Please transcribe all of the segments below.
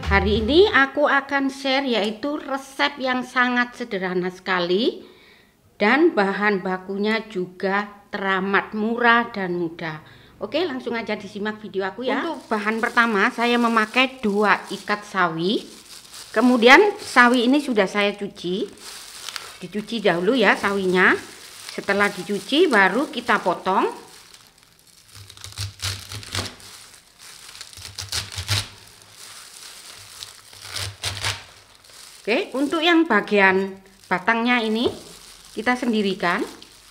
Hari ini aku akan share yaitu resep yang sangat sederhana sekali dan bahan bakunya juga teramat murah dan mudah. Oke, langsung aja disimak video aku ya. Untuk bahan pertama saya memakai 2 ikat sawi. Kemudian sawi ini sudah saya cuci. Dicuci dahulu ya sawinya. Setelah dicuci baru kita potong. Oke, untuk yang bagian batangnya ini kita sendirikan.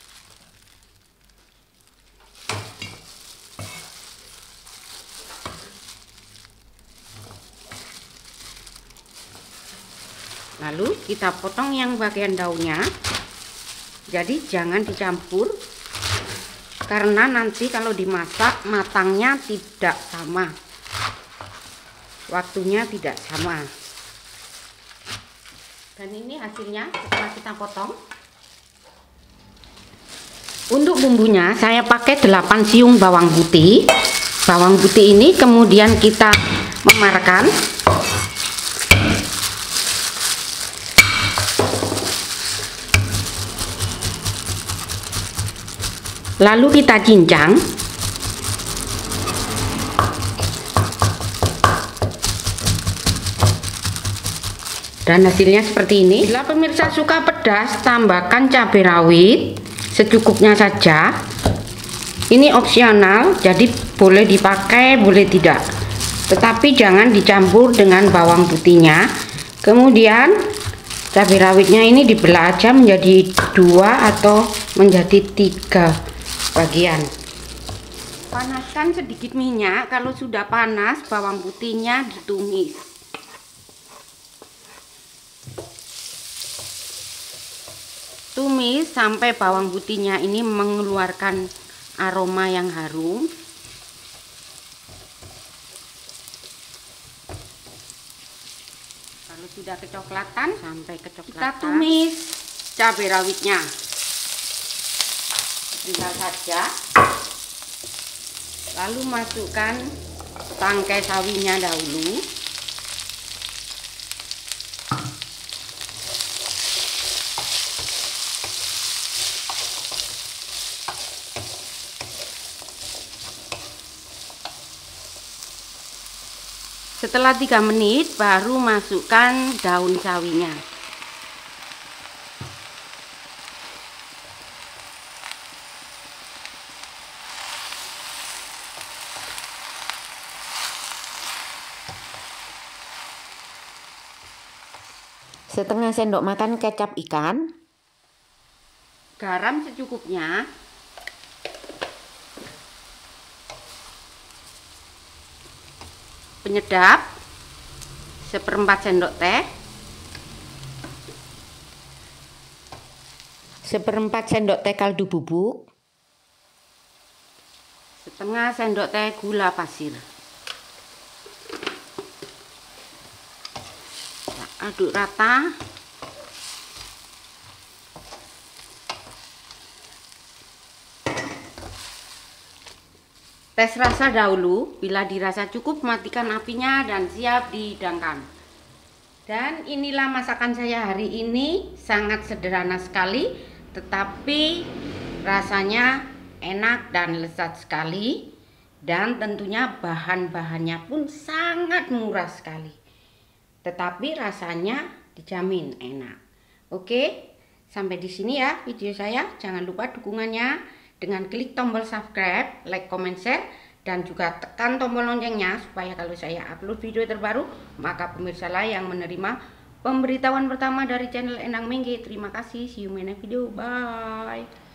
Lalu kita potong yang bagian daunnya. Jadi jangan dicampur karena nanti kalau dimasak matangnya tidak sama. Waktunya tidak sama. Dan ini hasilnya setelah kita potong. Untuk bumbunya saya pakai 8 siung bawang putih. Bawang putih ini kemudian kita memarkan. Lalu kita cincang. Dan hasilnya seperti ini. Bila pemirsa suka pedas, tambahkan cabai rawit secukupnya saja. Ini opsional, jadi boleh dipakai, boleh tidak. Tetapi jangan dicampur dengan bawang putihnya. Kemudian cabai rawitnya ini dibelah aja menjadi 2 atau menjadi 3 bagian. Panaskan sedikit minyak. Kalau sudah panas, bawang putihnya ditumis. Tumis sampai bawang putihnya ini mengeluarkan aroma yang harum. Kalau sudah kecoklatan, sampai kecoklatan, kita tumis cabai rawitnya. Tinggal saja. Lalu masukkan tangkai sawinya dahulu. Setelah 3 menit baru masukkan daun sawinya. Setengah sendok makan kecap ikan. Garam secukupnya. Penyedap 1/4 sendok teh, 1/4 sendok teh kaldu bubuk, setengah sendok teh gula pasir. Aduk rata. Tes rasa dahulu, bila dirasa cukup matikan apinya dan siap dihidangkan. Dan inilah masakan saya hari ini, sangat sederhana sekali tetapi rasanya enak dan lezat sekali, dan tentunya bahan-bahannya pun sangat murah sekali tetapi rasanya dijamin enak. Oke, sampai di sini ya video saya. Jangan lupa dukungannya dengan klik tombol subscribe, like, comment, share, dan juga tekan tombol loncengnya supaya kalau saya upload video terbaru maka pemirsa lah yang menerima pemberitahuan pertama dari channel Endang Mengge. Terima kasih, see you in next video, bye.